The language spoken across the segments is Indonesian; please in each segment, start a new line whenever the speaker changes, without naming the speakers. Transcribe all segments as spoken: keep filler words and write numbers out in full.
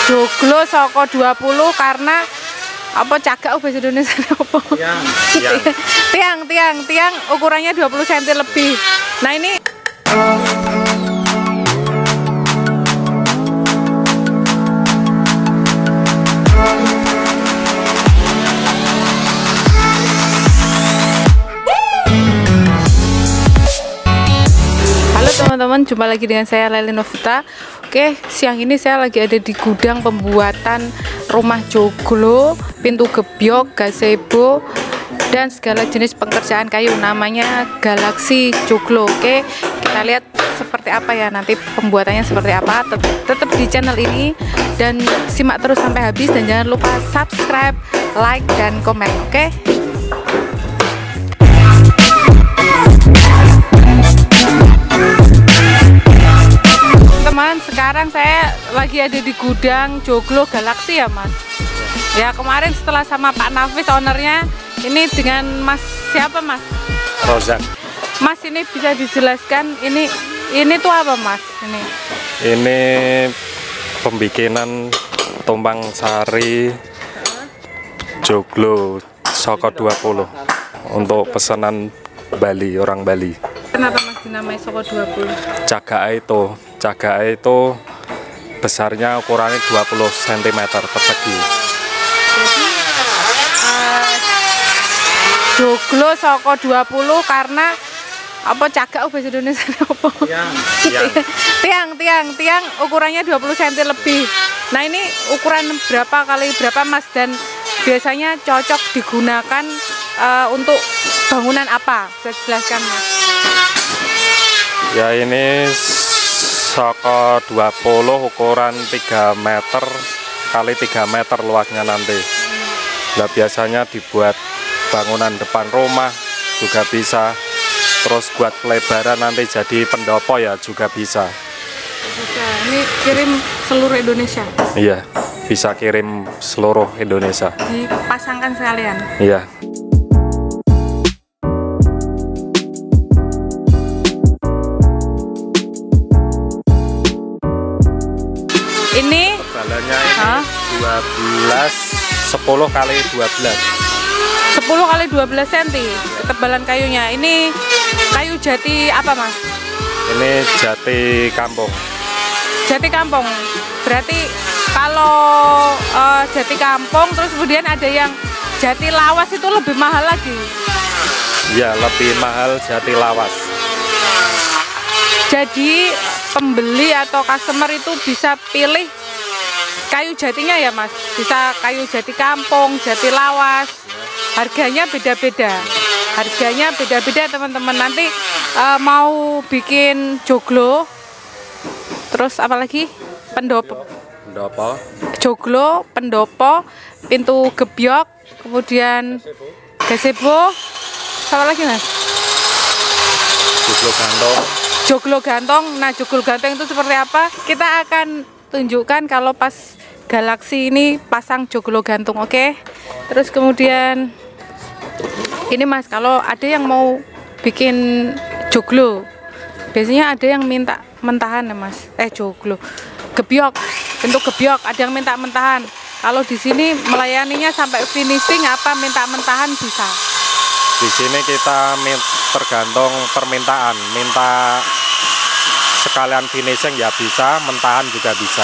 joglo saka dua puluh karena apa cagak bahasa Indonesia apa?
Tiang, tiang.
tiang, tiang, tiang ukurannya dua puluh sentimeter lebih. Nah, ini teman-teman, jumpa lagi dengan saya Lely Novita. Oke, siang ini saya lagi ada di gudang pembuatan rumah joglo, pintu gebyok, gazebo, dan segala jenis pekerjaan kayu. Namanya Galaxy Joglo. Oke, kita lihat seperti apa ya nanti pembuatannya seperti apa. Tetap, tetap di channel ini dan simak terus sampai habis, dan jangan lupa subscribe, like, dan komen. Oke. Teman, sekarang saya lagi ada di gudang joglo Galaxy ya Mas. Ya, kemarin setelah sama Pak Nafis ownernya, ini dengan Mas siapa Mas?
Rozak.
Mas, ini bisa dijelaskan ini ini tuh apa Mas? Ini
Ini pembikinan tumpang sari joglo saka dua puluh untuk pesanan Bali, orang Bali.
Kenapa Mas dinamai saka dua puluh?
Cagak itu Cagak itu besarnya ukurannya dua puluh sentimeter persegi.
Jadi uh, joglo saka dua puluh karena apa cagak bahasa Indonesia apa? Tiang, tiang. tiang, tiang, tiang ukurannya dua puluh sentimeter lebih. Nah, ini ukuran berapa kali berapa Mas, dan biasanya cocok digunakan uh, untuk bangunan apa? Bisa dijelaskan Mas?
Ya, ini saka dua puluh ukuran tiga meter kali tiga meter luasnya nanti. Nah, biasanya dibuat bangunan depan rumah juga bisa. Terus buat pelebaran nanti jadi pendopo ya juga bisa.
Bisa. Ini kirim seluruh Indonesia?
Iya, bisa kirim seluruh Indonesia.
Dipasangkan sekalian?
Iya.
Ini
tebalannya ini dua belas sepuluh kali dua belas.
sepuluh kali dua belas sentimeter ketebalan kayunya. Ini kayu jati apa Mas?
Ini jati kampung.
Jati kampung. Berarti kalau uh, jati kampung terus kemudian ada yang jati lawas itu lebih mahal lagi.
Ya, lebih mahal jati lawas.
Jadi pembeli atau customer itu bisa pilih kayu jatinya ya Mas, bisa kayu jati kampung, jati lawas, harganya beda-beda, harganya beda-beda teman-teman. Nanti uh, mau bikin joglo, terus apalagi pendopo,
pendopo,
joglo, pendopo, pintu gebyok, kemudian gazebo, apa lagi Mas?
Joglo gantong.
Joglo gantong. Nah, joglo gantong itu seperti apa? Kita akan tunjukkan kalau pas Galaxy ini pasang joglo gantung. Oke. Terus kemudian ini Mas, kalau ada yang mau bikin joglo, biasanya ada yang minta mentahan ya Mas. Eh joglo, gebyok, bentuk gebyok. Ada yang minta mentahan. Kalau di sini melayaninya sampai finishing apa minta mentahan bisa?
Di sini kita tergantung permintaan, minta sekalian finishing ya bisa, mentahan juga bisa.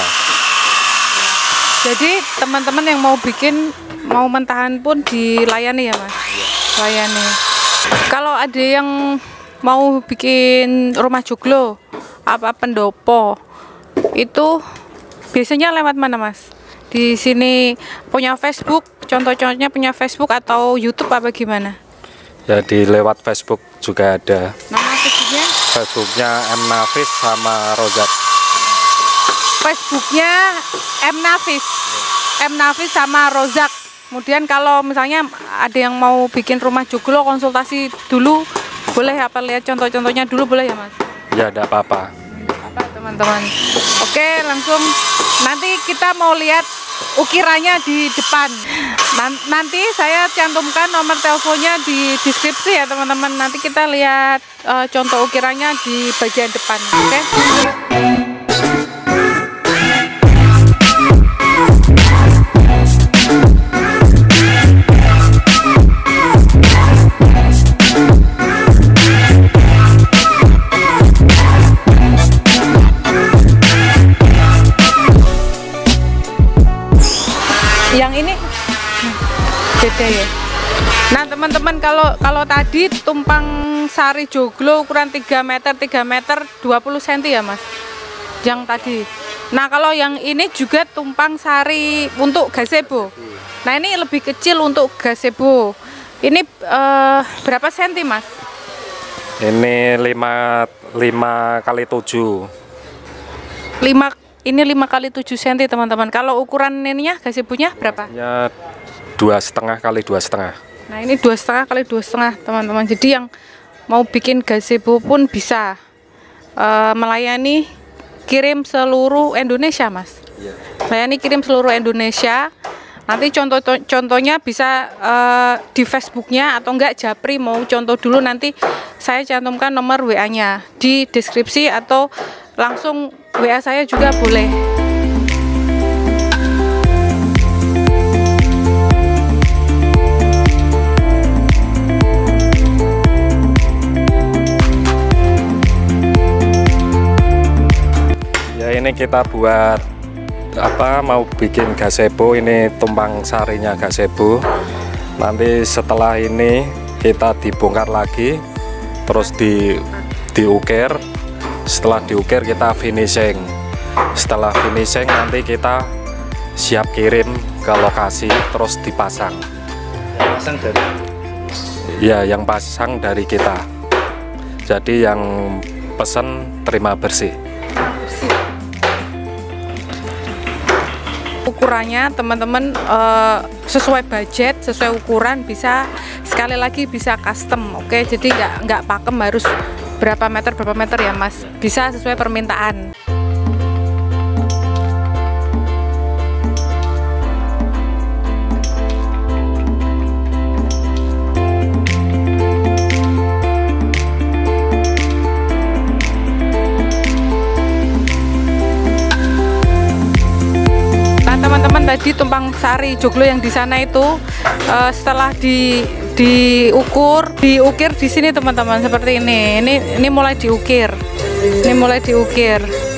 Jadi teman-teman yang mau bikin, mau mentahan pun dilayani ya Mas? Layani. Kalau ada yang mau bikin rumah joglo, apa pendopo, itu biasanya lewat mana Mas? Di sini punya Facebook, contoh-contohnya punya Facebook atau YouTube apa gimana?
Ya, di lewat Facebook juga ada.
Nama Facebooknya?
Facebooknya M Nafis sama Rozak.
Facebooknya M Nafis, M Nafis sama Rozak. Kemudian kalau misalnya ada yang mau bikin rumah joglo, konsultasi dulu boleh, apa lihat contoh-contohnya dulu boleh ya Mas?
Ya, tidak apa-apa.
Apa teman-teman? Oke, langsung nanti kita mau lihat ukirannya di depan. Nanti saya cantumkan nomor teleponnya di deskripsi ya teman-teman. Nanti kita lihat uh, contoh ukirannya di bagian depan. Oke. beda ya. Nah teman-teman, kalau kalau tadi tumpang sari joglo ukuran tiga meter tiga meter dua puluh sentimeter ya Mas, yang tadi. Nah kalau yang ini juga tumpang sari untuk gazebo. Nah ini lebih kecil untuk gazebo. Ini uh, berapa senti Mas?
Ini lima kali tujuh.
lima ini lima kali tujuh senti teman-teman. Kalau ukuran ininya gazebonya berapa?
Ya dua setengah kali dua setengah.
Nah ini dua setengah kali dua setengah teman-teman. Jadi yang mau bikin gazebo pun bisa uh, melayani kirim seluruh Indonesia Mas.
Iya.
Melayani kirim seluruh Indonesia. Nanti contoh-contohnya bisa uh, di Facebooknya atau enggak Japri mau contoh dulu, nanti saya cantumkan nomor W A-nya di deskripsi atau langsung W A saya juga boleh.
Ya ini kita buat apa, mau bikin gazebo, ini tumpang sarinya gazebo. Nanti setelah ini kita dibongkar lagi, terus di diukir. Setelah diukir kita finishing. Setelah finishing nanti kita siap kirim ke lokasi, terus dipasang.
Yang pasang dari?
Ya, yang pasang dari kita. Jadi yang pesen terima bersih.
Ukurannya teman-teman uh, sesuai budget, sesuai ukuran, bisa sekali lagi bisa custom, oke? Jadi nggak nggak pakem harus berapa meter berapa meter ya Mas, bisa sesuai permintaan. Teman-teman, tadi tumpang sari joglo yang di sana itu uh, setelah di diukur diukir di sini teman-teman seperti ini. Ini ini mulai diukir. Ini mulai diukir.